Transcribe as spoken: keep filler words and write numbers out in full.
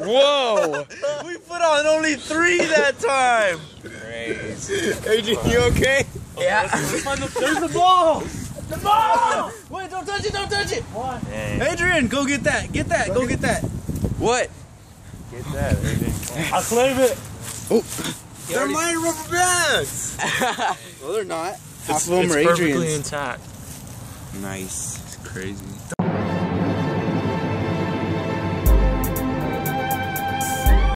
Whoa! We put on only three that time. Crazy. Adrian, you okay? Yeah. There's the ball. The ball. Wait, don't touch it. Don't touch it. Why? Adrian, go get that. Get that. Go get that. What? Get that, Adrian. I'll claim it. Oh. They're my rubber bands. No, they're not. It's, Half of them it's are perfectly Adrian's. intact. Nice. It's crazy.